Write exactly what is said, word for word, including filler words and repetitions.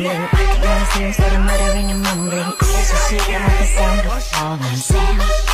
stumbling. Recognize him, sort of muttering and mumbling. Yes, you see him with the sound of falling sand.